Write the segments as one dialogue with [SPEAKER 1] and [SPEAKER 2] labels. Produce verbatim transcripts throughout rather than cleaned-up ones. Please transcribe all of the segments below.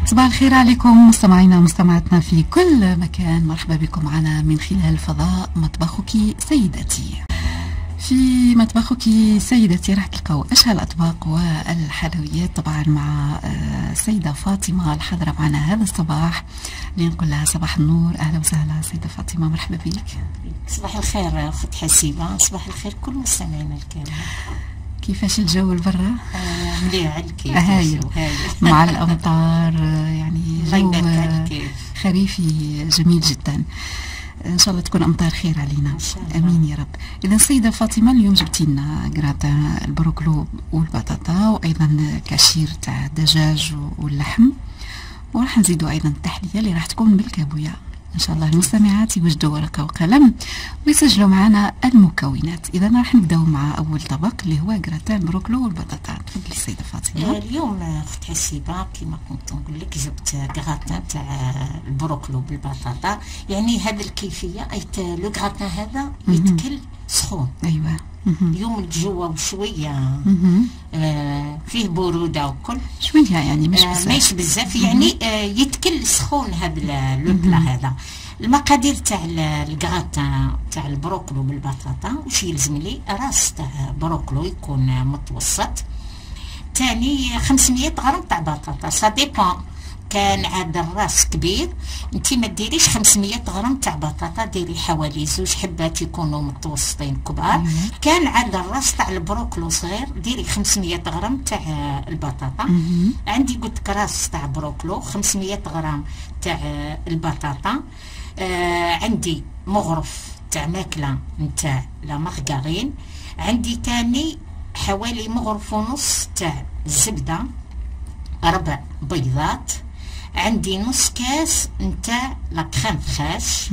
[SPEAKER 1] صباح الخير عليكم مستمعينا ومستمعاتنا في كل مكان، مرحبا بكم معنا من خلال فضاء مطبخك سيدتي. في مطبخك سيدتي راح تلقاو اشهى الاطباق والحلويات، طبعا مع السيده فاطمه الحاضره معنا هذا الصباح اللي نقول لها صباح النور. اهلا وسهلا سيده فاطمه، مرحبا بك.
[SPEAKER 2] صباح الخير اخت حسيبه، صباح الخير كل مستمعينا الكرام.
[SPEAKER 1] كيفاش الجو لبرا؟
[SPEAKER 2] آه مليح الكيف
[SPEAKER 1] هايل مع الامطار، يعني جو خريفي جميل جدا. ان شاء الله تكون امطار خير علينا، امين يا رب. اذا سيده فاطمه اليوم جبتي لنا كراتا البروكلو والبطاطا، وايضا كاشير تاع الدجاج واللحم، وراح نزيدوا ايضا التحليه اللي راح تكون بالكابويا. ان شاء الله المستمعات يوجدوا ورقه وقلم ويسجلوا معنا المكونات. اذا راح نبداو مع اول طبق اللي هو كراتا البروكلو والبطاطا. تفضلي السيده فاطمه.
[SPEAKER 2] اليوم اخت حسيبه كما كنت نقول لك جبت كراتا تاع البروكلو بالبطاطا. يعني هذه الكيفيه ايت لو كراتا هذا يتكل سخون.
[SPEAKER 1] ايوه
[SPEAKER 2] اليوم الجو شويه آه فيه بروده وكل
[SPEAKER 1] شويه، يعني مش بزاف،
[SPEAKER 2] آه ماشي بزاف، يعني آه يتكل سخون هذا البلا هذا. المقادير تاع الكراتا تاع البروكلو بالبطاطا واش يلزم لي؟ راس تاع بروكلو يكون متوسط، ثاني خمسمية غرام تاع بطاطا، سا ديبون. كان عاد الراس كبير انتي ما ديريش خمسمية غرام تاع بطاطا، ديري حوالي زوج حبات يكونوا متوسطين كبار. كان عاد الراس تاع البروكلو صغير ديري خمسمية غرام تاع البطاطا. عندي قلت راس تاع بروكلو خمسمية غرام تاع البطاطا. آه عندي مغرف تاع ماكله نتاع لا مارغارين. عندي تاني حوالي مغرف ونص تاع الزبده، ربع بيضات. عندي نص كاس نتاع لا كريم فريش،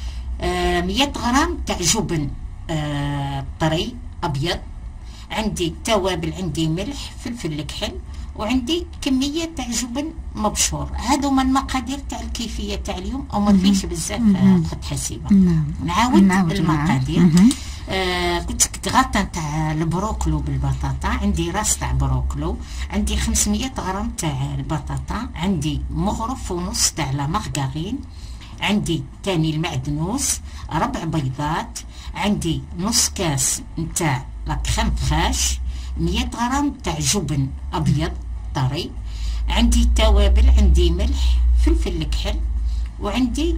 [SPEAKER 2] آه مية غرام تاع جبن آه طري ابيض. عندي توابل، عندي ملح، فلفل الكحل، وعندي كميه تاع جبن مبشور. هادو من المقادير تاع الكيفيه تاع اليوم، او ما فيش بزاف خد حسيبه. نعاود, نعاود المقادير. آه قلت لك غطا تاع البروكلو بالبطاطا. عندي راس تاع بروكلو، عندي خمسمية غرام تاع البطاطا، عندي مغرف ونص تاع لا مارغارين، عندي تاني المعدنوس، ربع بيضات، عندي نص كاس نتاع لا كريم فريش، مية غرام تاع جبن ابيض طري، عندي توابل، عندي ملح، فلفل الكحل، وعندي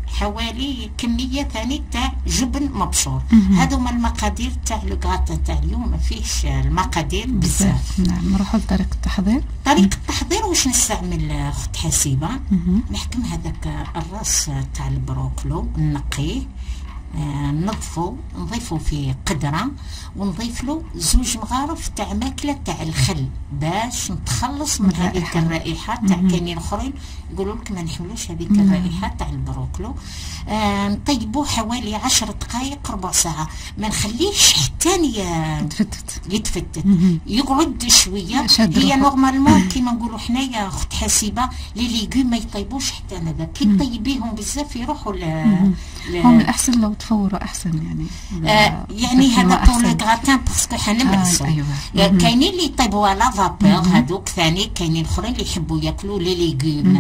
[SPEAKER 2] حوالي كميه ثاني تاع جبن مبشور. هادو هما المقادير تاع لو كراتا تاع اليوم، ما فيهش المقادير بزاف.
[SPEAKER 1] نعم، نروحوا لطريقه التحضير.
[SPEAKER 2] طريقه التحضير واش نستعمل اخت حسيبه؟ نحكم هذاك الراس تاع البروكلو نقيه، آه نظفو، نضيفو فيه قدره، ونضيف له زوج مغارف تاع ماكله تاع الخل باش نتخلص من هذيك الرائحه تاع كاينين اخرين يقولوا لك ما نحملوش هذيك الرائحه تاع البروكلو. آه نطيبوه حوالي عشر دقائق ربع ساعه، ما نخليهش حتى يتفتت يتفتت يقعد شويه. هي نورمالمون كيما نقولوا حنايا اخت حسيبه لي ليغوم ما يطيبوش حتى هذا، كي طيبيهم بزاف يروحوا ل
[SPEAKER 1] هم الاحسن لو تفوروا احسن يعني.
[SPEAKER 2] آه يعني هذا بور لو غراتان باسكو حنملسو. آه أيوة. كاينين اللي يطيبوا على فابور، هذوك ثاني كاينين اخرين اللي يحبوا ياكلوا لي ليغوم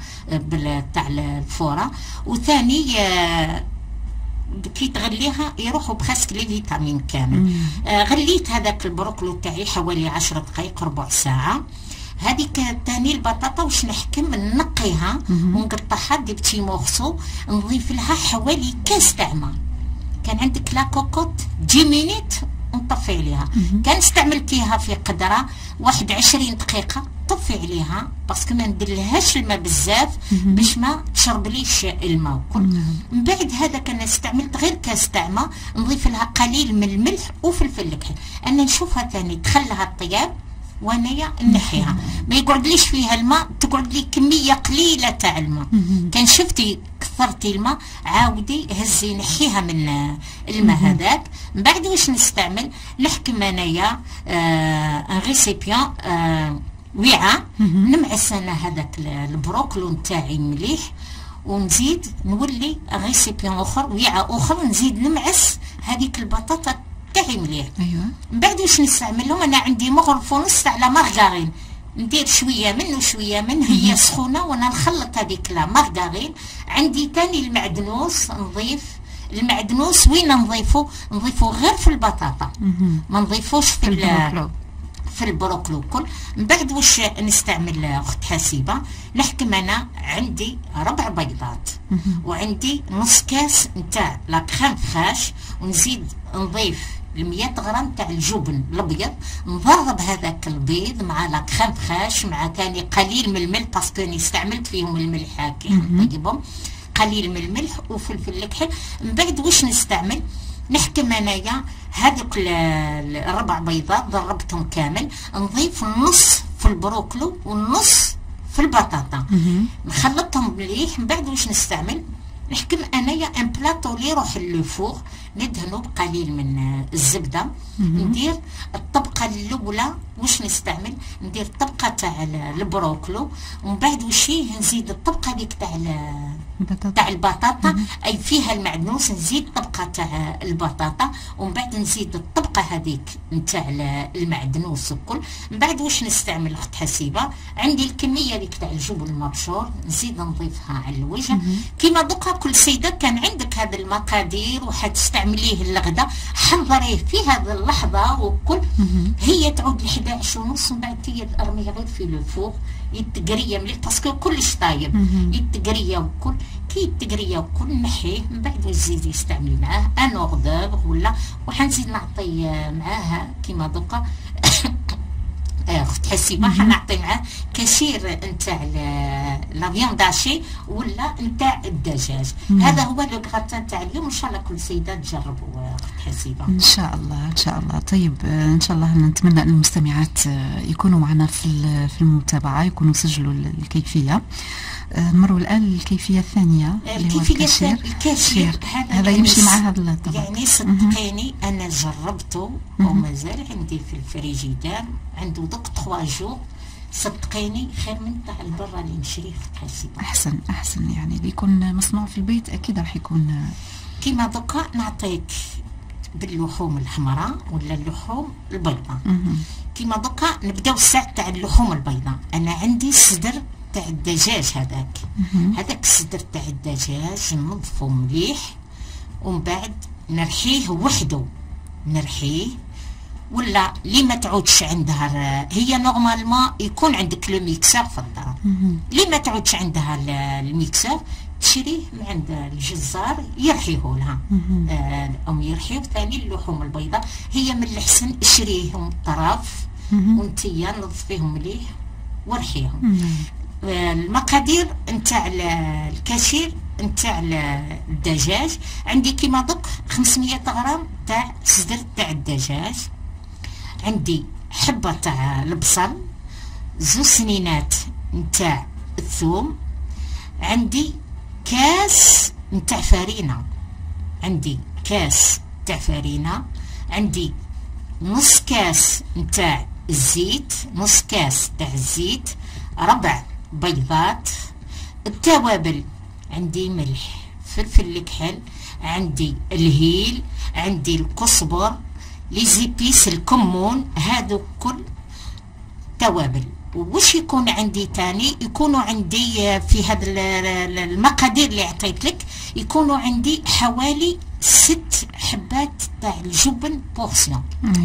[SPEAKER 2] آه تاع الفوره، وثاني آه كي تغليها يروحوا بخاسك لي فيتامين كامل. آه غليت هذاك البروكلو تاعي حوالي عشر دقائق ربع ساعه. هذيك تاني البطاطا واش نحكم نقيها ونقطعها دي بتي مورسو، نضيف لها حوالي كاس تاع ماء. كان عندك لا كوكوت دي مينيت نطفي عليها. كان استعملتيها في قدره واحد عشرين دقيقه طفي عليها باسكو ما نديرلهاش الماء بزاف باش ما تشربليش الماء وكل. من بعد هذا كان استعملت غير كاس تاع ماء، نضيف لها قليل من الملح وفلفل الكحل. انا نشوفها ثاني تخلها الطياب وانايا نحيها، ما يقعدليش فيها الماء، تقعد لي كميه قليله تاع الماء. كان شفتي كثرتي الماء عاودي هزي نحيها من الماء هذاك. من بعد واش نستعمل؟ نحكم انايا آه ان ريسيبيون آه وعاء، نمعس انا هذاك البروكلو نتاعي مليح، ونزيد نولي ريسيبيون اخر وعاء اخر نزيد نمعس هذيك البطاطا تاعي مليح.
[SPEAKER 1] ايوه.
[SPEAKER 2] من بعد واش نستعمل لهم؟ انا عندي مغرف ونص تاع لا مارغارين، ندير شويه من وشويه من، هي سخونه وانا نخلط هذيك لا مارغارين. عندي تاني المعدنوس، نضيف المعدنوس. وين نضيفه؟ نضيفه غير في البطاطا، ما نضيفوش في البروكلو في البروكلو كل. من بعد واش نستعمل اخت حسيبه؟ نحكم انا عندي ربع بيضات وعندي نص كاس نتاع لا كريم فريش، ونزيد نضيف مية غرام تاع الجبن الابيض، نضرب هذاك البيض مع لا كريم فريش مع ثاني قليل من الملح، باسكو اني استعملت فيهم الملح هاكي نطيبهم، قليل من الملح وفلفل الكحل. من بعد واش نستعمل؟ نحكم انايا هذوك الربع بيضات ضربتهم كامل، نضيف النص في البروكلو والنص في البطاطا، نخلطهم مليح. من بعد واش نستعمل؟ نحكم انايا ان بلاطو اللي يروح للفوغ، ندهنو بقليل من الزبده، ندير الطبقه الاولى. واش نستعمل؟ ندير الطبقه تاع البروكلو، ومن بعد واش نزيد الطبقه ديك تاع تاع البطاطا، اي فيها المعدنوس، نزيد الطبقه تاع البطاطا، ومن بعد نزيد الطبقه هذيك نتاع المعدنوس الكل. من بعد واش نستعمل اخت حسيبه؟ عندي الكميه ديك تاع الجبن المبشور، نزيد نضيفها على الوجه. كيما دوكا كل سيده كان عندك هذه المقادير وحتستعمليه الغدا، حضريه في هذه اللحظه وكل. هي تعود ل إحدى عشر ونص، من بعد هي ترمي غير في الفوق، يتقريه مليح باسكو كلش طايب، يتقريه وكل. كي يتقريه وكل نحيه. من بعد واش تزيدي استعملي معاه ان اوردر ولا، وحنزيد نعطي معاها كيما دوكا اخت حسيبه حنعطي معاه كثير نتاع لا فيانداشي ولا نتاع الدجاج. هذا هو لو غراتان تاع اليوم، ان شاء الله كل سيده تجربوا اخت حسيبه ان شاء الله.
[SPEAKER 1] ان شاء الله. طيب ان شاء الله نتمنى ان المستمعات يكونوا معنا في في المتابعه، يكونوا سجلوا الكيفيه. نمروا الان للكيفيه الثانيه اللي هو الكاشير.
[SPEAKER 2] الكاشير
[SPEAKER 1] هذا يمشي مع هذا الطبق.
[SPEAKER 2] يعني صدقيني انا جربته ومازال عندي في الفريجيدار، عنده دوك ثلاثة جور. صدقيني خير من تاع البرا اللي نشريه حسيبه.
[SPEAKER 1] احسن احسن، يعني اللي يكون مصنوع في البيت اكيد راح يكون
[SPEAKER 2] كيما دوكا. نعطيك باللحوم الحمراء ولا اللحوم البيضاء. كيما دوكا نبداو الساعه تاع اللحوم البيضاء. انا عندي صدر تاع الدجاج، هذاك هذاك الصدر تاع الدجاج ننظفو مليح، ومن بعد نرحيه وحده، نرحيه. ولا اللي ما تعودش عندها، هي نورمالمون يكون عندك لو ميكسور في الدار، اللي ما تعودش عندها الميكسور تشريه من عند الجزار يرحيه لها، آه أو يرحيه. ثاني اللحوم البيضاء هي من الحسن اشريهم طرف وانتيا نظفيهم مليح ورحيهم. المقادير نتاع الكاشير نتاع الدجاج عندي كيما دوك خمسمية غرام تاع صدر تاع الدجاج، عندي حبه تاع البصل، زوج سنينات نتاع الثوم، عندي كاس نتاع فرينه، عندي كاس تاع فرينه، عندي نص كاس نتاع الزيت، نص كاس تاع الزيت، ربع بيضات. التوابل عندي ملح، فلفل الكحل، عندي الهيل، عندي الكزبر، لي زيبيس، الكمون، هادو كل توابل. وش يكون عندي تاني؟ يكونوا عندي في هذا المقادير اللي عطيت لك، يكونوا عندي حوالي ست حبات تاع الجبن بورسيون.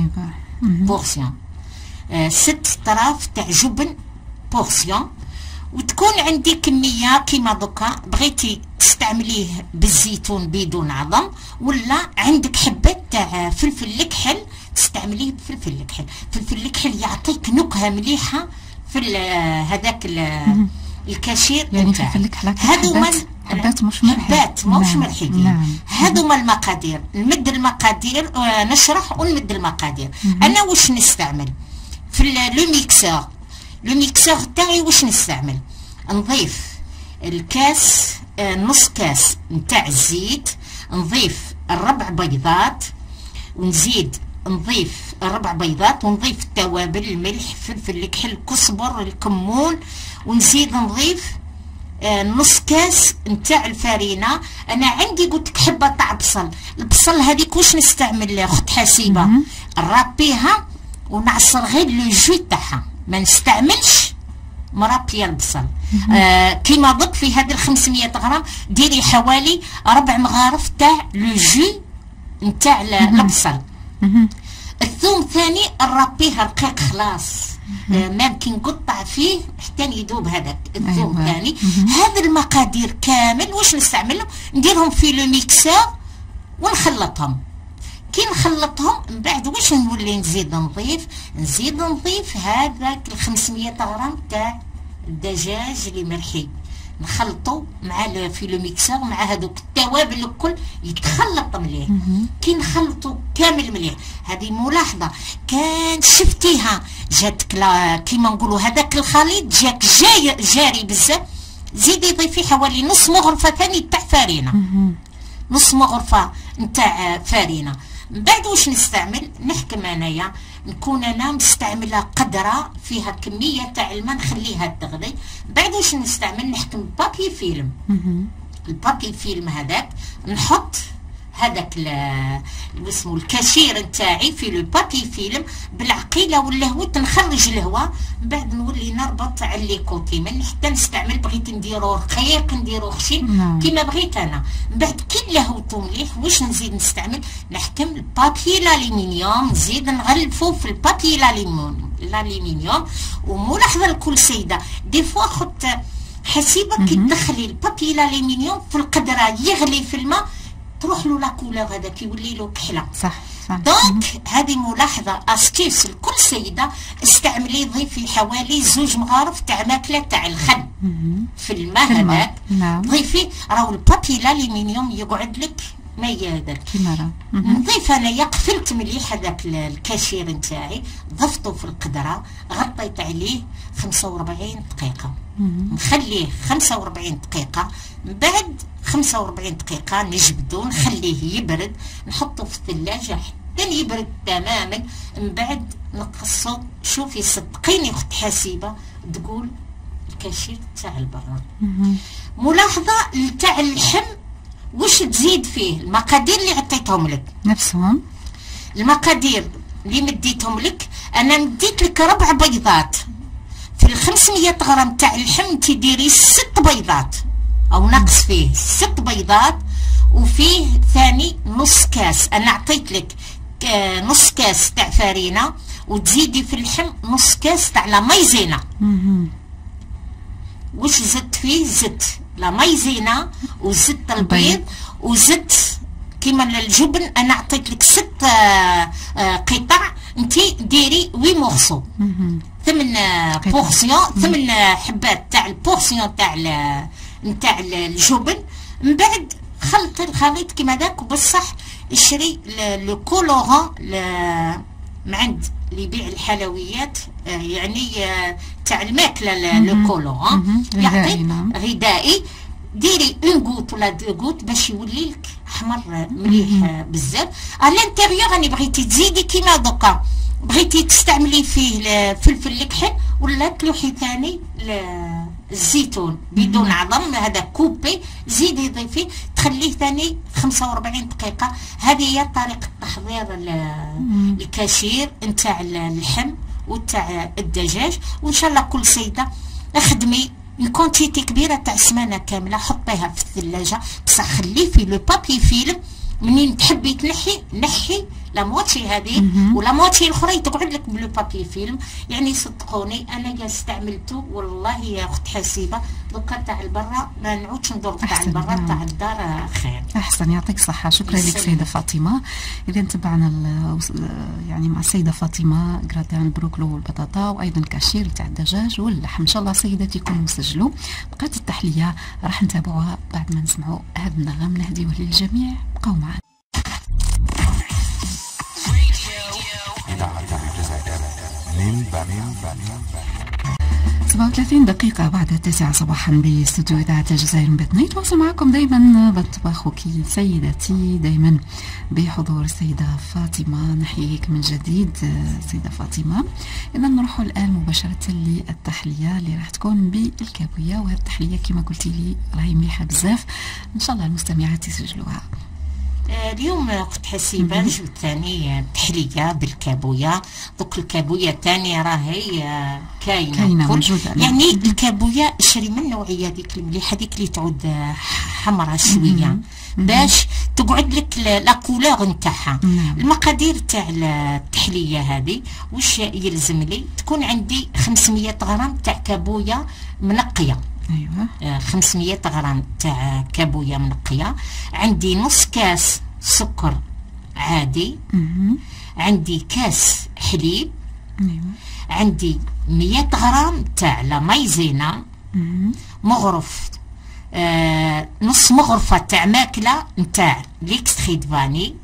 [SPEAKER 2] بورسيون آه ست طراف تاع جبن بورسيون. وتكون عندي كميه كيما دوكا بغيتي تستعمليه بالزيتون بدون عظم، ولا عندك حبات تاع فلفل الكحل تستعمليه بفلفل الكحل. فلفل الكحل يعطيك نكهه مليحه في هذاك الكاشير.
[SPEAKER 1] يعني فلفل الكحل هادو حبات مش ملح،
[SPEAKER 2] حبات مش ملحيين. نعم. هادو ما المقادير. نمد المقادير، نشرح ونمد المقادير. انا واش نستعمل في لو ميكسور؟ لو ميكسور تاعي واش نستعمل؟ نضيف الكاس، آه نص كاس نتاع الزيت، نضيف الربع بيضات، ونزيد نضيف الربع بيضات، ونضيف التوابل، الملح، فلفل الكحل، الكزبر، الكمون، ونزيد نضيف آه نص كاس نتاع الفرينه. انا عندي قلت لك حبه تاع بصل، البصل هذيك واش نستعمل اخت حسيبه؟ نرابيها ونعصر غير لو جو تاعها، ما نستعملش مرابيه البصل. آه كيما ضد في هذا ال خمسمية غرام ديري حوالي ربع مغارف تاع لو جو نتاع البصل. الثوم ثاني نربيه رقيق خلاص، آه مام كي نقطع فيه حتى يذوب هذاك الثوم ثاني. هذا المقادير كامل واش نستعملهم؟ نديرهم في لو ميكسور ونخلطهم. كي نخلطهم من بعد واش نولي نزيد نضيف؟ نزيد نضيف هذاك ال خمسمية غرام تاع الدجاج اللي مرحي، نخلطو مع في لو ميكسور مع هذوك التوابل الكل يتخلط مليح. كي نخلطو كامل مليح، هذه ملاحظه كان شفتيها جاتك كيما نقولوا هذاك الخليط جاك جاي جاري بزاف، زيدي ضيفي حوالي نص مغرفه ثاني تاع فارينه، نص مغرفه نتاع فارينه. من بعد واش نستعمل؟ نحكم انايا نكون انا مستعمله قدره فيها كميه تاع الماء نخليها تغلي. بعد واش نستعمل؟ نحكم بابي فيلم. البابي فيلم هذاك نحط هذاك اسمه الكاشير نتاعي في لو بابي فيلم بالعقيله واللهوت، نخرج الهواء. من بعد نولي نربط على لي كوتي من حتى نستعمل بغيت نديرو رقيق نديرو خشين كيما بغيت انا. من بعد كي لهوتو مليح واش نزيد نستعمل؟ نحكم البابي الالومنيوم، نزيد نغلفو في البابي الالومنيوم. وملاحظه لكل سيده دي فوا خط حسيبه كي تدخلي البابي الالومنيوم في القدره يغلي في الماء تروح له لا كولور هذاك يولي له كحله.
[SPEAKER 1] صح صح.
[SPEAKER 2] دونك هذه ملاحظه استيس لكل سيده، استعملي ضيفي حوالي زوج مغارف تاع ماكله تاع الخل في الماء هذاك. ضيفي راهو البابي الالومنيوم يقعد لك ما يهدر كيما راه. نضيف انايا قفلت مليح هذاك الكاشير نتاعي، ضفته في القدره، غطيت عليه خمسة وأربعين دقيقه، نخليه خمسة وأربعين دقيقه. من بعد خمسة وأربعين دقيقه نجبدو نخليه يبرد، نحطه في الثلاجه حتى يبرد تماما. من بعد نقصو. شوفي صدقيني اخت حسيبه تقول الكاشير تاع البراد. ملاحظه تاع اللحم واش تزيد فيه؟ المقادير اللي عطيتهم لك
[SPEAKER 1] نفسهم،
[SPEAKER 2] المقادير اللي مديتهم لك. انا مديت لك ربع بيضات في ال خمسمية غرام تاع اللحم، انت ديري ست بيضات او نقص فيه ست بيضات، وفيه ثاني نص كاس. انا عطيت لك نص كاس تاع فارينه، وتزيدي في اللحم نص كاس تاع لا مايزينا. واش زدت فيه؟ زدت لا مايزينا وزدت البيض وزدت كيما الجبن. انا عطيت لك ست قطع، انت ديري وي مورسو، ثمن بورسيون، ثمن حبات تاع البورسيون تاع نتاع الجبن. من بعد خلط الخليط كيما داك، وبصح اشري لو كولورون من عند اللي يبيع الحلويات، يعني تاع الماكله لو كولورون يعطي غذائي. ديري اون غوت ولا دو غوت باش يولي لك احمر مليح بزاف. على الانتيريور راني بغيتي تزيدي كيما دوكا بغيتي تستعملي فيه فلفل الكحل ولا تلوحي ثاني الزيتون بدون عظم، هذا كوبي زيدي ضيفي تخليه ثاني خمسة وأربعين دقيقه. هذه هي طريقه تحضير الكاشير نتاع اللحم وتاع الدجاج. وان شاء الله كل سيده اخدمي الكونتيتي كبيره تاع سمانه كامله، حطيها في الثلاجه، بصح خليه في لو بابي فيلم. منين تحبي تنحي نحي لا موتشي هذه ولا موتشي الاخرى تقعد لك بلو بابي فيلم. يعني صدقوني انا استعملته والله يا اخت حسيبه، دوكا تاع البرا ما نعودش ندور تاع البرا، تاع الدار خير.
[SPEAKER 1] احسن، يعطيك الصحه. شكرا لك سيده فاطمه. اذا تبعنا يعني مع السيده فاطمه غراتان البروكلو والبطاطا وايضا كاشير تاع الدجاج واللحم. ان شاء الله سيداتي يكونوا مسجلوا. بقات التحليه راح نتابعوها بعد ما نسمعوا هذا النغم نهديوه للجميع. بقاو معنا. سبعة وثلاثين دقيقة بعد التاسعة صباحا باستوديو إذاعة الجزائر من بيت نيت. واصل معكم دايما بطبخك سيدتي، دايما بحضور السيدة فاطمة. نحييك من جديد سيدة فاطمة. إذا نروح الآن مباشرة للتحلية اللي راح تكون بالكابوية، وهذه التحلية كما قلتي لي راهي مليحة بزاف، إن شاء الله المستمعات يسجلوها.
[SPEAKER 2] اليوم اخت حسيبه جبت ثاني تحليه بالكابويه. دوك الكابويه الثانيه راهي كاينه
[SPEAKER 1] كاينه موجوده،
[SPEAKER 2] يعني الكابويه شري من النوعيه هذيك المليحه هذيك اللي تعود حمراء شويه باش تقعد لك لا كولور نتاعها. المقادير تاع التحليه هذه واش يلزم لي؟ تكون عندي خمسمية غرام تاع كابويه منقيه.
[SPEAKER 1] ايوه
[SPEAKER 2] خمسمية غرام تاع كابويه منقيه. عندي نص كاس سكر عادي.
[SPEAKER 1] مم.
[SPEAKER 2] عندي كاس حليب.
[SPEAKER 1] ايوه
[SPEAKER 2] عندي مية غرام تاع لا مايزينا مغرف. آه نص مغرفه تاع ماكله نتاع ليكستري دو فاني.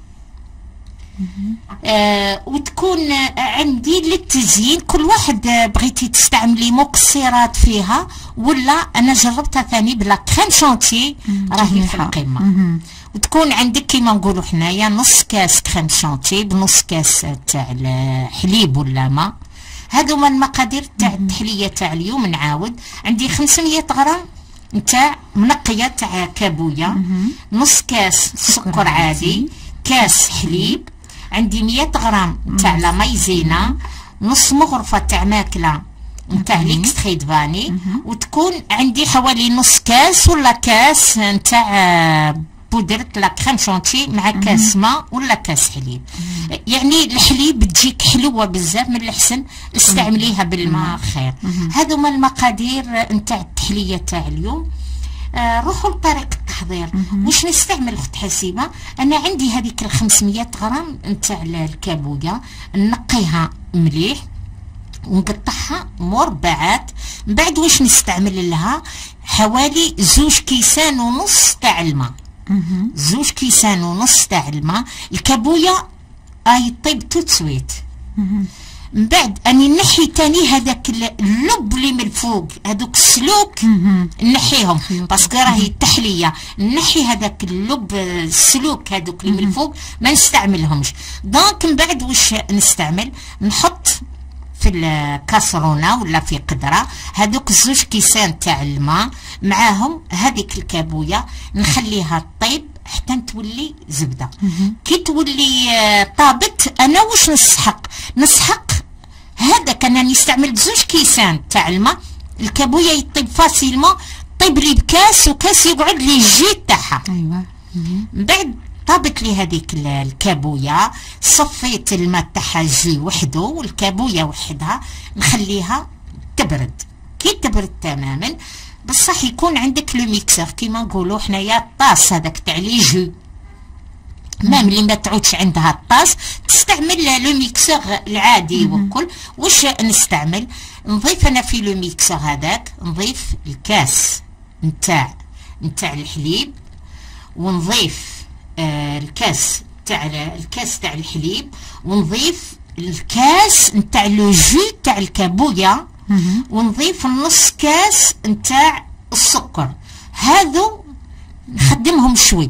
[SPEAKER 2] آه وتكون عندي للتزيين كل واحد بغيتي تستعملي مكسرات فيها ولا انا جربتها ثاني بلا كريم شانتي راهي في القمه. وتكون عندك كيما نقولوا حنايا نص كاس كريم شانتي بنص كاس تاع الحليب ولا ماء. هادو هما المقادير تاع التحليه تاع اليوم. نعاود عندي خمسمية غرام نتاع منقيه تاع كابويه، نص كاس سكر عادي، كاس حليب، عندي مية غرام تاع لا مايزينا، نص مغرفه تاع ماكله نتاع ليكستري دو فاني، وتكون عندي حوالي نص كاس ولا كاس نتاع بودرة لا كريم شانتي مع كاس ماء ولا كاس حليب. يعني الحليب تجيك حلوه بزاف، من الاحسن استعمليها بالماء خير. هذو هما المقادير نتاع التحليه تاع اليوم. آه روحوا لطريقه التحضير. واش نستعمل اخت حسيبه؟ انا عندي هذيك ال خمسمية غرام نتاع الكابويه، نقيها مليح ونقطعها مربعات. من بعد واش نستعمل لها؟ حوالي زوج كيسان ونص تاع الماء. زوج كيسان ونص تاع الماء. الكابويه اي طيب تو سويت. من بعد اني نحي تاني هذاك اللب اللي من الفوق، هذوك السلوك نحيهم باسكو راهي التحليه. نحي هذاك اللب السلوك هذوك اللي من الفوق ما نستعملهمش. دونك من بعد واش نستعمل؟ نحط في الكاسرونه ولا في قدره هذوك زوج كيسان تاع الماء معاهم هذيك الكابويه، نخليها طيب حتى تولي زبده. كي تولي طابت انا واش نسحق؟ نسحق هذاك انا نستعمل بزوج كيسان تاع الماء. الكابويه يطيب فاسيلمون، طيب لي بكاس وكاس يقعد لي الجي تاعها.
[SPEAKER 1] ايوه
[SPEAKER 2] من بعد طابت لي هذيك الكابويه، صفيت الماء تاعها جي وحده والكابويه وحدها، نخليها تبرد. كي تبرد تماما بصح يكون عندك لو ميكسور كيما نقولوا حنايا الطاس هذاك تاع لي جو. مام اللي ما تعودش عندها الطاس تستعمل لو ميكسور العادي وكل. واش نستعمل؟ نضيف انا في لو ميكسور هذاك نضيف الكاس نتاع نتاع الحليب، ونضيف آه الكاس تاع الكاس تاع الحليب، ونضيف الكاس نتاع لو جو تاع الكابويه، ونضيف النص كاس نتاع السكر. هذو نخدمهم شوي،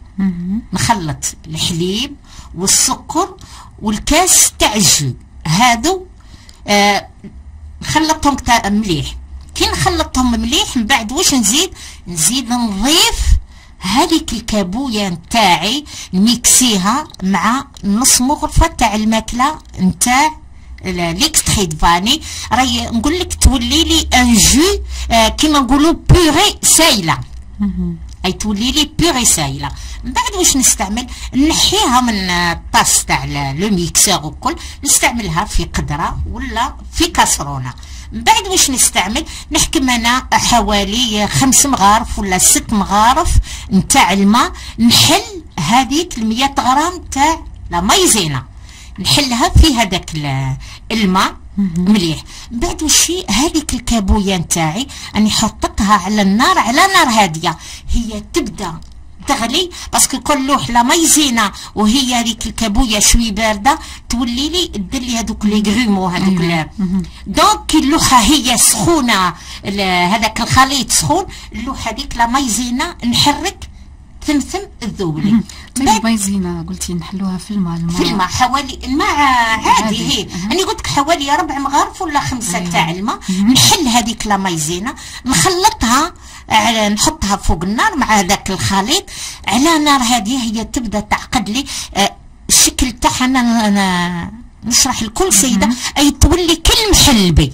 [SPEAKER 2] نخلط الحليب والسكر والكاس تاع الجو. هذو آه نخلطهم مليح. كي نخلطهم مليح من بعد واش نزيد؟ نزيد نضيف هذيك الكابويه نتاعي نميكسيها مع نص مغرفه تاع الماكله نتاع ليكستري دو فاني. راهي نقول لك تولي لي ان جو آه كيما نقولوا بوري سايله. اي تولي لي بوري سايله. من بعد واش نستعمل؟ نحيها من الطاس تاع لو ميكسور وكل، نستعملها في قدره ولا في كاسرونه. من بعد واش نستعمل؟ نحكم انا حوالي خمس مغارف ولا ست مغارف نتاع الماء، نحل هذيك المية غرام تاع لا مايزينا، نحلها في هذاك الماء مليح. من بعد وشي هذيك الكابويه نتاعي اني حطتها على النار على نار هاديه، هي تبدا تغلي باسكو كل لوح لا مايزينا وهي هذيك الكابويه شوي بارده تولي لي دير لي هذوك لي غرومو هذوك. دونك اللوحه هي سخونه، هذاك الخليط سخون، اللوحه هذيك لا مايزينا نحرك ثمثم الذوبلي.
[SPEAKER 1] طيب مايزينا قلتي نحلوها في الماء. الماء
[SPEAKER 2] في الماء حوالي الماء عادي هي أه. انا قلت لك حوالي ربع مغارف ولا خمسه أيوة. تاع الماء. نحل هذيك لا مايزينا نخلطها على نحطها فوق النار مع هذاك الخليط على نار هاديه، هي تبدا تعقد لي آه الشكل تاعها. انا نشرح لكل سيده اي تولي كل محلبي.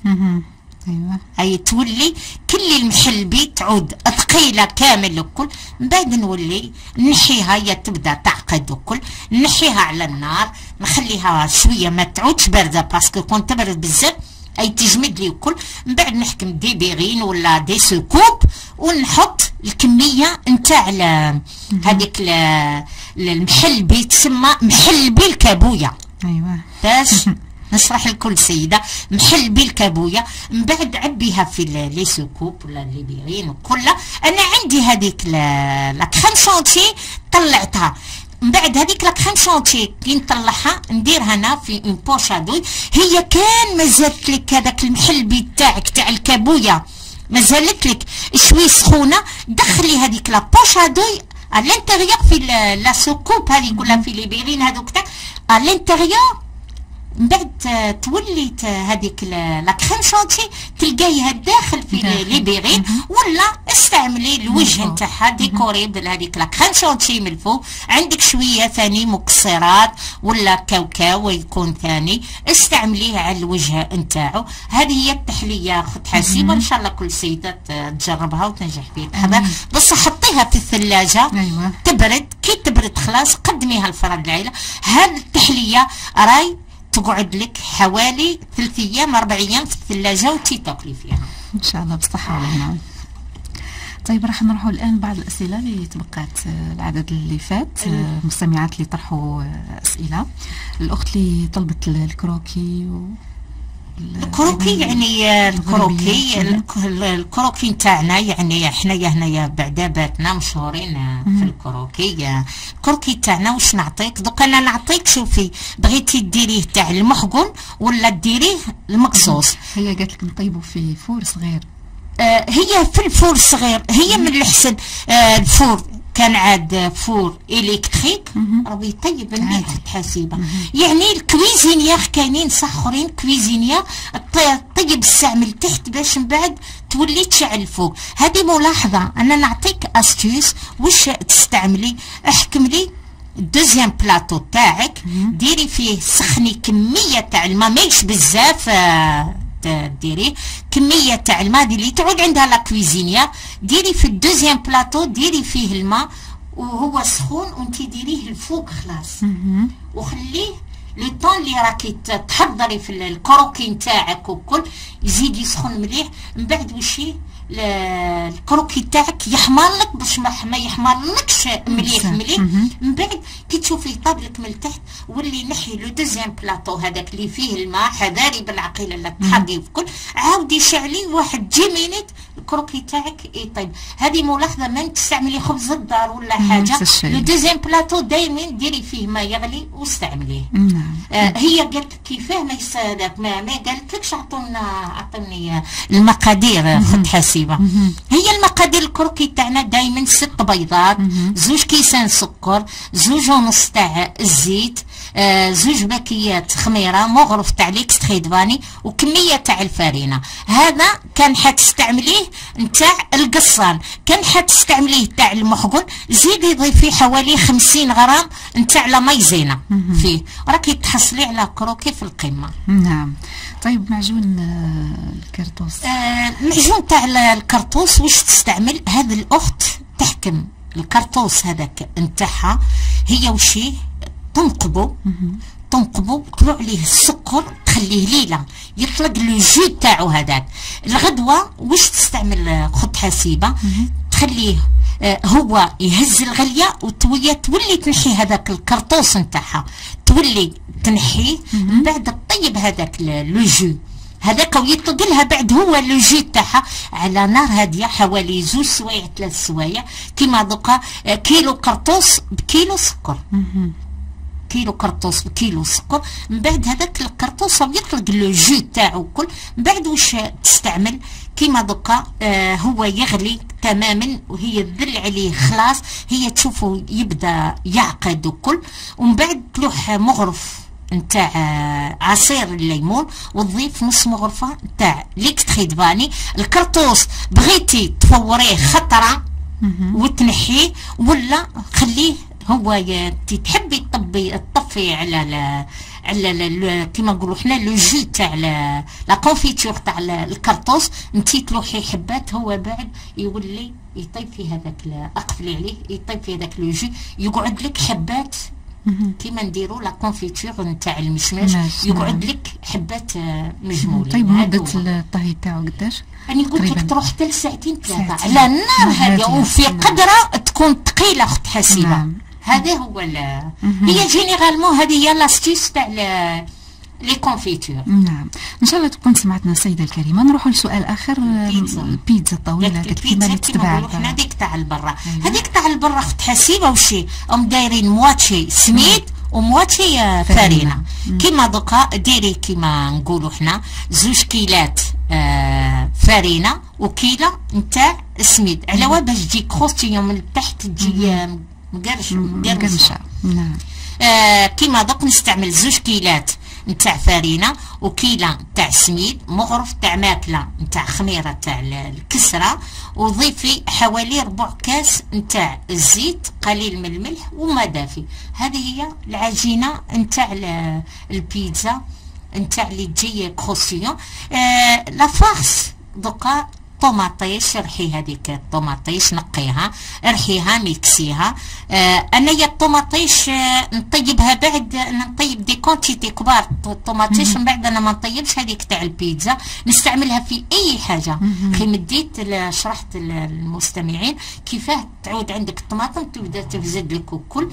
[SPEAKER 1] ايوه
[SPEAKER 2] اي تولي كل المحلبي تعود ثقيله كامل الكل. من بعد نولي نحيها، هي تبدا تعقد الكل، نحيها على النار، نخليها شويه ما تعودش بارده باسكو كون تبرد بزاف اي تجمد لي الكل. من بعد نحكم دي بيغين ولا دي سكوب ونحط الكميه نتاع هذيك المحلبي، تسمى محلبي الكابويه.
[SPEAKER 1] ايوه
[SPEAKER 2] باش نشرح لكل سيده محلبي الكابويه. من بعد عبيها في لي سكوب ولا لي بيغين وكلها. انا عندي هذيك لا كريم شونتي طلعتها. من بعد هذيك لا كريم شونتي كي نطلعها نديرها انا في اون بوشادوي. هي كان مازالت لك هذاك المحلبي تاعك تاع الكابويه مازالت لك شوي سخونه، دخلي هذيك لا بوشادوي à l'intérieur في لا سكوب هذيك ولا في لي بيغين هذوك تاع à l'intérieur. من بعد تولي هذيك لا كريم شونتي تلقايها داخل في لي بيغين، ولا استعملي الوجه نتاعها ديكوري بهذيك لا كريم شونتي من الفوق. عندك شويه ثاني مكسرات ولا كاوكاو يكون ثاني استعمليه على الوجه نتاعو. هذه هي التحليه خد حسيبه، ان شاء الله كل سيده تجربها وتنجح فيها. بس حطيها في الثلاجه
[SPEAKER 1] أيوة.
[SPEAKER 2] تبرد، كي تبرد خلاص قدميها لفرد العائله. هذه التحليه راي تقعد لك حوالي ثلاث ايام اربع ايام في الثلاجه وتي تاكلي فيها
[SPEAKER 1] ان شاء الله بالصحه والهنا. طيب راح نروحوا الان بعض الاسئله اللي تبقات العدد اللي فات. المستمعات اللي طرحوا اسئله، الاخت اللي طلبت الكروكي و
[SPEAKER 2] الكروكي يعني الكروكي الكروكي نتاعنا يعني حنايا هنايا بعداباتنا مشهورين في الكروكي. الكروكي تاعنا واش نعطيك دوك؟ انا نعطيك شوفي بغيتي ديريه تاع المحقن ولا ديريه المقصوص.
[SPEAKER 1] هي قالت لك نطيبوا في فور صغير.
[SPEAKER 2] آه هي في الفور صغير هي من الحسن. آه الفور كان عاد فور الكتريك راه يطيب مليح حسيبه. يعني الكويزينيير كاينين صح اخرين كويزينيير طيب الساع من تحت باش من بعد تولي تشعل فوق. هذه ملاحظه انا نعطيك استيوس واش تستعملي. احكم لي الدوزيام بلاطو تاعك ديري فيه سخني كميه تاع الماء ماهيش بزاف. آه ديري كميه تاع الماء اللي تعود عندها لا كويزينيا، ديري في الدوزيام بلاطو ديري فيه الماء وهو سخون وانتي ديريه الفوق خلاص، وخليه لي طون اللي راكي تحضري في الكروكي نتاعك وكل يزيد يسخن مليح. من بعد وشي الكروكي تاعك يحمر لك باش ما يحمرلكش مليح مليح. من بعد كي تشوفيه طاب لك من تحت ولي نحي لو دوزيام بلاطو هذاك اللي فيه الماء حذاري بالعقيله لا تحرقي في كل، عاودي شعلي واحد جي مينيت الكروكي تاعك يطيب. هذه ملاحظه ما تستعملي خبز الدار ولا حاجه. لو دوزيام بلاطو دائما ديري فيه ما يغلي واستعمليه. آه هي قالت كيفاه ما يصادق ما, ما قالتلكش اعطونا اعطوني المقادير خد حسيبه. هي المقادير الكروكي تاعنا دائما ست بيضات، زوج كيسان سكر، زوج ونص تاع الزيت، آه زوج باكيات خميره، مغرف تاع ليكستري فاني، وكميه تاع الفارينه. هذا كان حتستعمليه نتاع القصان، كان حتستعمليه تاع المحقن زيدي ضيفي حوالي خمسين غرام نتاع لا مايزينا فيه، راكي تحصلي على كروكي في القمه.
[SPEAKER 1] نعم. طيب معجون الكرطوس.
[SPEAKER 2] آه المعجون تاع الكرطوس واش تستعمل؟ هذه الاخت تحكم الكرطوس هذاك نتاعها هي وشي تنقبو تنقبو طلع عليه السكر تخليه ليله يطلق لو جو تاعو هذاك. الغدوه واش تستعمل خد حسيبه؟ تخليه آه هو يهز الغليه وتولي تولي تنحي هذاك الكرطوس نتاعها، تولي تنحيه من بعد تطيب هذاك لو جو هذاك ويطلق لها بعد هو لو جو تاعها على نار هاديه حوالي زوج سوايع ثلاث سوايع. كيما دوكا آه كيلو كرطوس بكيلو سكر، كيلو كرطوس بكيلو سكر. من بعد هذاك الكرطوس يطلق لو جو تاعو كل. من بعد واش تستعمل؟ كيما دوكا آه هو يغلي تماما وهي تذل عليه خلاص، هي تشوفه يبدا يعقد وكل، ومن بعد تلوح مغرف نتاع عصير الليمون وتضيف نص مغرفه نتاع ليكتري دباني. الكرطوس بغيتي تفوريه خطره وتنحيه ولا خليه هو تحبي تطبي تطفي على ل... على كيما نقولوا حنا لو جو تاع لا كونفيتور تاع الكرطوس، انتي تلوحي حبات هو بعد يولي يطيب في هذاك، اقفلي عليه يطيب في هذاك لو جو، يقعد لك حبات كيما نديروا لا كونفيتور نتاع المشماش، يقعد لك حبات مجمولين.
[SPEAKER 1] طيب مده الطهي تاعو قداش؟
[SPEAKER 2] أنا قلت لك تروح حتى لساعتين ثلاثة على النار هذه، وفي قدرة تكون ثقيلة أخت حسيبة. نعم. هذا هو هي جينيرالمون هذه هي لاستيس تاع لي كونفيتور.
[SPEAKER 1] نعم، ان شاء الله تكون سمعتنا السيده الكريمه. نروحوا لسؤال اخر.
[SPEAKER 2] البيتزا
[SPEAKER 1] البيتزا الطويله كما اللي تتباع
[SPEAKER 2] حنا هذيك تاع البرا، هذيك تاع البرا اخت حسيبه وشي هم دايرين مواتشي سميد ومواتشي فارينه. كيما دوكا ديري كيما نقولوا حنا زوج كيلات آه فارينه وكيله نتاع سميد، على باش تجي كروستيون من تحت تجي مقرش مقرمشه. نعم. آه كيما دوك نستعمل زوج كيلات نتاع فارينه وكيله نتاع سميد، مغرف تاع ماكله نتاع خميره تاع الكسره، وضيفي حوالي ربع كاس نتاع الزيت، قليل من الملح وما دافي. هذه هي العجينه نتاع البيتزا نتاع اللي تجي كروسيون. آه لا فارس دوكا طوماطيش، رحي هذيك الطوماطيش نقيها رحيها ميكسيها. آه انايا الطوماطيش آه نطيبها بعد، نطيب دي كونتيتي كبار الطوماطيش من بعد انا ما نطيبش هذيك تاع البيتزا، نستعملها في اي حاجه. كي مديت شرحت للمستمعين كيفاه تعود عندك الطماطم تبدا تفزد لك وكل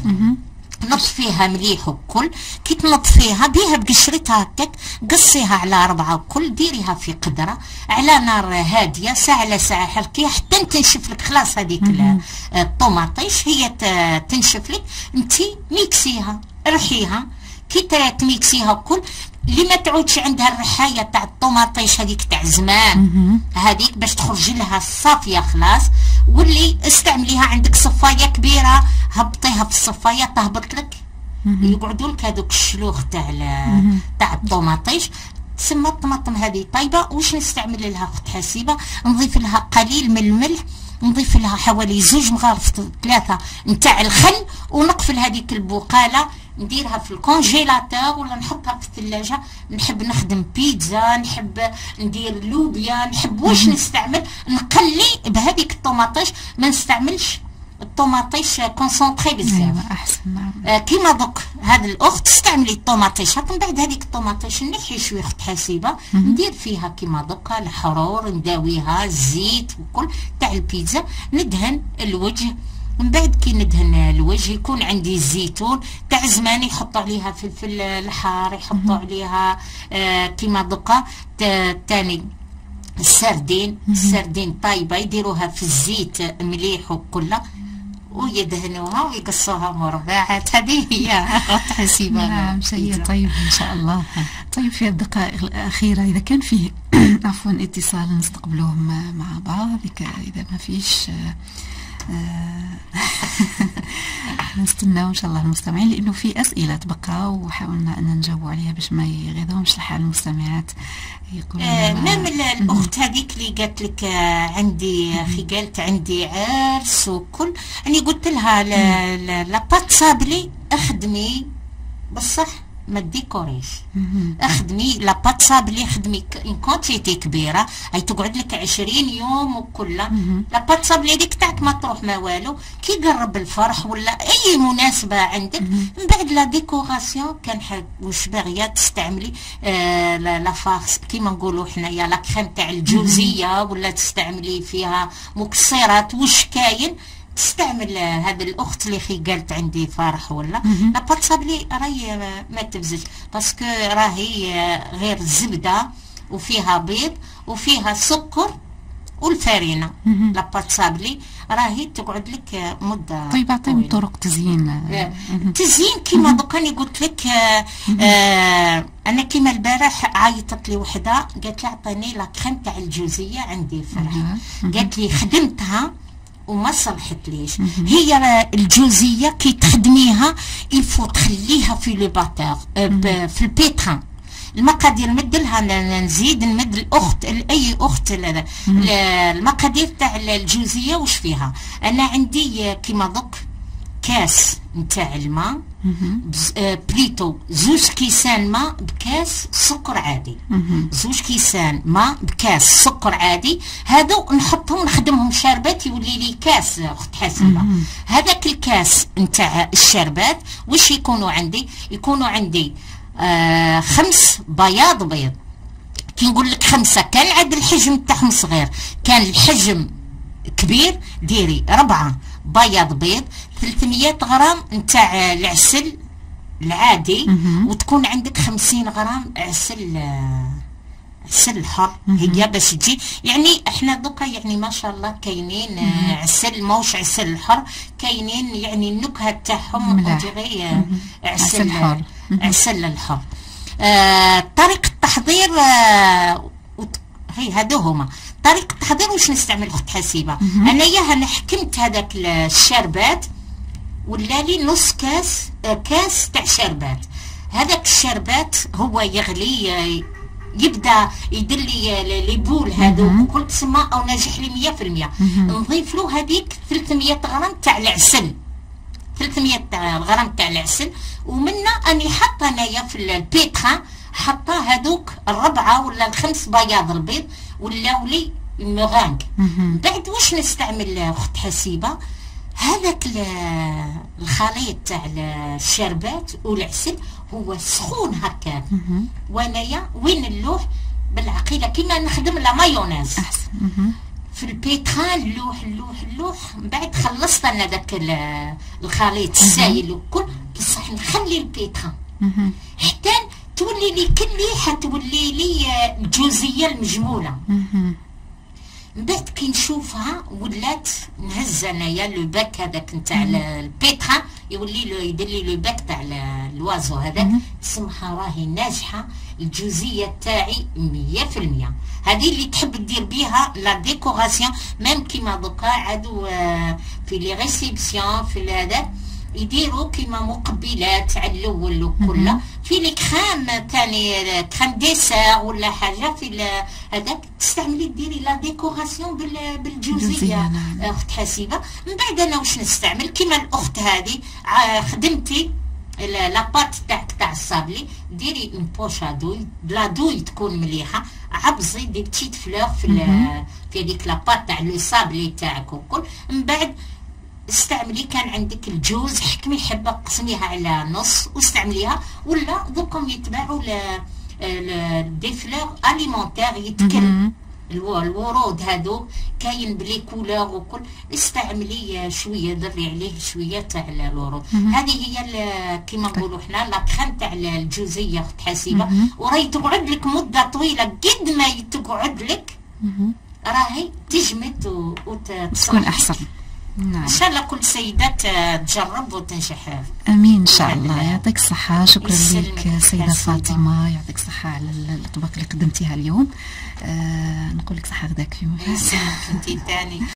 [SPEAKER 2] نطفيها مليح وكل، كي تنطفيها بيها بقشرتها هكاك قصيها على ربعه وكل، ديريها في قدره على نار هاديه ساعه على ساعه، حركيها حتى تنشف لك خلاص هذيك الطوماطيش هي تنشف لك، انتي ميكسيها رحيها كي ترات ميكسيها وكل، اللي ما تعودش عندها الرحايه تاع الطوماطيش هذيك تاع زمان هذيك باش تخرج لها صافيه خلاص، واللي استعمليها عندك صفايه كبيره هبطيها في الصفايه تهبط لك، يقعدوا لك هذوك الشلوخ تاع تاع الطوماطيش. تسمى الطماطم هذه طيبه. واش نستعمل لها اخت حسيبه؟ نضيف لها قليل من الملح، نضيف لها حوالي زوج مغارف ثلاثه نتاع الخل، ونقفل هذيك البقاله نديرها في الكونجيلاتور ولا نحطها في الثلاجه. نحب نخدم بيتزا، نحب ندير لوبيا، نحب واش نستعمل نقلي بهذيك الطوماطيش، ما نستعملش الطوماطيش كونسونطري بزاف.
[SPEAKER 1] ايوا احسن. نعم.
[SPEAKER 2] آه كيما دوك هذه الاخت تستعملي الطوماطيش، من بعد هذيك الطوماطيش نحي شويه اخت حسيبه، ندير فيها كيما دوكا الحرور، نداويها الزيت وكل تاع البيتزا، ندهن الوجه. من بعد كي ندهن الوجه يكون عندي الزيتون تاع زمان، يحطوا عليها فلفل الحار، يحطوا عليها آه كيما دوكا تاني السردين، السردين طايبه يديروها في الزيت مليح وكلها ويدهنوها ويقصوها مربعات. هذه هي حسيبه.
[SPEAKER 1] نعم شيء طيب ان شاء الله. طيب في الدقائق الاخيره اذا كان فيه عفوا اتصال نستقبلوه مع بعض، اذا ما فيش نستناو ان شاء الله المستمعين، لانه في اسئله تبقى وحاولنا ان نجاوب عليها باش ما يغيظهمش الحال المستمعات. يقولون
[SPEAKER 2] آه مام الاخت هذيك اللي قالت لك آه عندي اخي قالت عندي عرس وكل، اني قلت لها لا بات صابلي اخدمي بصح ما ديكوريش، اخدمي لا بات صابلي خدمي ان كونتيتي كبيره، هي تقعد لك عشرين يوم وكلها. لا بات صابلي هذيك تاعك ما تروح ما والو، كي قرب الفرح ولا اي مناسبه عندك من بعد لا ديكوراسيون كان واش باغيه تستعملي آه لا فارس كيما نقولوا حنايا لا كريم تاع الجوزيه، ولا تستعملي فيها مكسرات واش كاين تستعمل. هذا الاخت اللي خي قالت عندي فرح ولا لا بات صابلي راهي ما تبزج، باسكو راهي غير الزبده وفيها بيض وفيها سكر والفارينه. لا بات صابلي راهي تقعد لك مده.
[SPEAKER 1] طيب اعطيني طرق تزيين.
[SPEAKER 2] تزيين كيما دوكا انا قلت لك آه آه انا كيما البارح عيطت لي وحده قالت لي اعطيني لا كريم تاع الجوزيه عندي فرح، قالت لي خدمتها وما صلحتليش. هي الجوزيه كي تخدميها الفو تخليها في لو باتور في البيتران. المقادير نمدلها نزيد نمد الاخت لاي اخت. المقادير تاع الجوزيه واش فيها؟ انا عندي كيما دوك كاس نتاع الماء بليتو زوج كيسان ماء بكاس سكر عادي، زوج كيسان ماء بكاس سكر عادي، هادو نحطهم نخدمهم شربات يولي لي كاس اخت حسيبه. هذاك الكاس نتاع الشربات واش يكونوا عندي؟ يكونوا عندي آه خمس بياض بيض. كي نقول لك خمسه كان عاد الحجم تاعهم صغير، كان الحجم كبير ديري ربعه بياض بيض، ثلاثمية غرام نتاع العسل العادي، وتكون عندك خمسين غرام عسل عسل الحر. هي باش تجي يعني احنا دوكا يعني ما شاء الله كاينين عسل موش عسل الحر، كاينين يعني النكهه تاعهم اوديغي عسل الحر. عسل الحر. آه طريقه التحضير آه هي هادو هما طريقه التحضير. واش نستعمل اخت حسيبه؟ انايا انا حكمت هذاك الشربات ولا لي نص كاس كاس تاع شربات. هذاك الشربات هو يغلي يبدا يدير لي لي بول هذوك كل تسمى او ناجح لي مية في المية. نضيف له هذيك ثلاثمية غرام تاع العسل، ثلاثمية غرام تاع العسل، ومنا اني حاطه انايا في البيتران حاطه هذوك الربعه ولا الخمس بياض البيض ولا ولي مغانق. بعد واش نستعمل اخت حسيبه؟ هذاك الخليط تاع الشربات والعسل هو سخون هكاك، وانايا وين نلوح بالعقيله كيما نخدم لا مايونيز في البيتران. نلوح نلوح نلوح من بعد خلصت انا داك الخليط السايل وكل بصح نخلي البيتران حتى تولي لي كلي حتولي لي الجوزيه المجموله. من بعد كي نشوفها ولات نهز انايا لو باك هذاك نتاع البيتران يولي له يدير لي لو باك تاع الوازو هذاك، سمحه راهي ناجحه الجوزيه تاعي مية في المية. هذه اللي تحب دير بيها لا ديكوراسيون ميم كيما دوكا عادو في لي ريسيبسيون في هذا يديروا كيما مقبلات على الاول وكله في لي كريم ثاني كريم ديسير ولا حاجه في هذاك تستعملي ديري لا ديكوراسيون بالجوزيه اخت حسيبه. من بعد انا واش نستعمل كيما الاخت هذه خدمتي لاباط تاعك تاع الصابلي، ديري اون بوش ادوي بلا دوي تكون مليحه، عبزي دي بتيت فلور في في هذيك لاباط تاع لو صابلي تاعك وكل. من بعد استعملي كان عندك الجوز حكمي حبه قسميها على نص واستعمليها، ولا دوكم يتباعوا دي فلور اليمونتير يتكل الورود هادو كاين بلي كولور وكل، استعملي شويه دري عليه شويه تاع الورود. هذه هي كيما نقولوا حنا لا كريم تاع الجوزيه اخت حسيبه، وراهي تقعد لك مده طويله قد ما تقعد لك راهي تجمد
[SPEAKER 1] وتكون احسن. نعم.
[SPEAKER 2] ان شاء الله كل سيدات تجرب وتنجح.
[SPEAKER 1] امين ان شاء الله. يعطيك الصحه. شكرا لك سيده فاطمه، يعطيك الصحه على الاطباق اللي قدمتيها اليوم. آه نقول لك صحه غداك في مفاس.
[SPEAKER 2] انت ثاني.